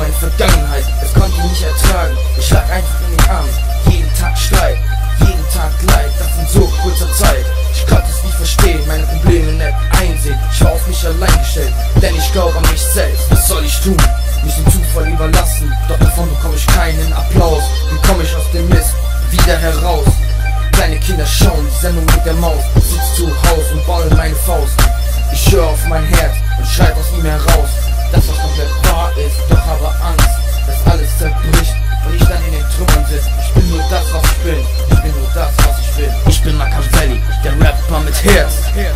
meine Vergangenheit, es konnte ich nicht ertragen. Ich lag einfach in den Armen, jeden Tag Streit, jeden Tag Leid, das in so kurzer Zeit. Ich konnte es nicht verstehen, meine Probleme nicht einsehen. Ich war auf mich allein gestellt, denn ich glaube an mich selbst. Was soll ich tun? Mich dem Zufall überlassen, doch davon bekomme ich keinen Applaus. Wie komme ich aus dem Mist wieder heraus? Kleine Kinder schauen die Sendung mit der Maus. Ich sitz zu Haus und baue meine Faust. Ich höre auf mein Herz und schreib aus ihm heraus, das was komplett wahr ist, doch habe Angst, dass alles zerbricht und ich dann in den Trümmern sitze. Ich bin nur das, was ich bin, ich bin nur das, was ich will. Ich bin Machiavelli, der Rapper mit Herz.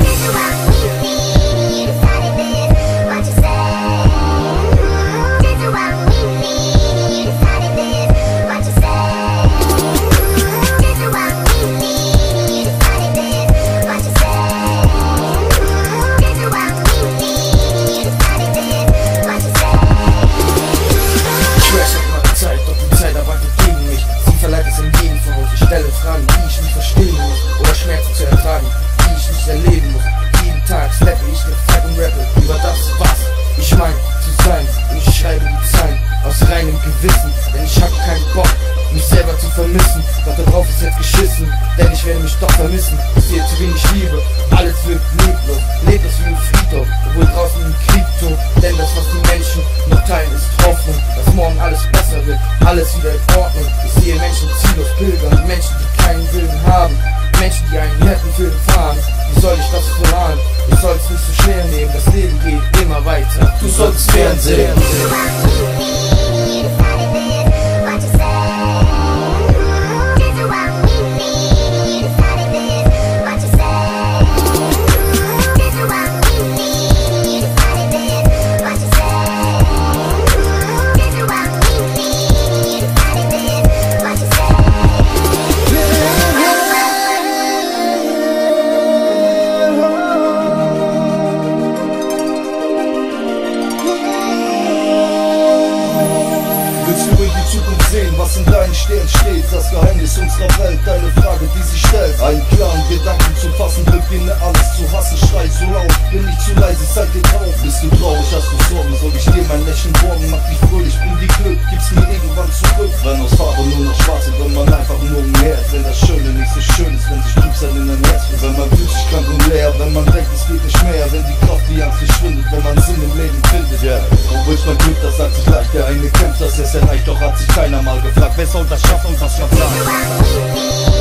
Fragen, die ich nicht verstehen muss, oder Schmerzen zu ertragen, die ich nicht erleben muss. Jeden Tag steppe ich den Fett und rappe über das, was ich mein zu sein. Und ich schreibe die Zeilen aus reinem Gewissen, denn ich hab keinen Bock, mich selber zu vermissen. Doch darauf ist jetzt geschissen, denn ich werde mich doch vermissen. Ich sehe zu wenig Liebe, alles wirkt leblos, leblos wie ein Friedhof, obwohl draußen ein Krieg tobt. Denn das, was die Menschen noch teilen, ist Hoffnung, dass morgen alles besser wird, alles wieder in Ordnung. Ich sehe Menschen ziellos pilgern, Menschen, die keinen Willen haben, Menschen, die einen hätten für den Fahren. Wie soll ich das verraten? Ich soll es nicht so schwer nehmen, das Leben geht immer weiter. Du sollst Fernsehen. Willst du in die Zukunft sehen, was in deinen Stirn steht? Das Geheimnis unserer Welt, deine Frage, die sich stellt. Einen klaren Gedanken zu fassen, beginne alles zu hassen. Schrei so laut, bin nicht zu leise, zeig den auf. Bist du traurig, hast du Sorgen, soll ich dir mein Lächeln borgen? Mach dich fröhlich, bring die Glück, gib's mir irgendwann zurück. Wenn aus Farbe nur noch schwarz ist, wenn man einfach nur umhält. Wenn das Schöne nicht so schön ist, wenn sich Trübsal in dein Herz wird. Wenn man fühlt sich krank und leer, wenn man denkt, es geht nicht mehr. Wenn die Kraft wie Angst verschwindet, wenn man Sinn im Leben findet. Und willst mein Glück, das sagt sich leicht, der eine kämpft, dass es erreicht. Doch hat sich keiner mal gefragt, wer soll das schaffen und was kann sein?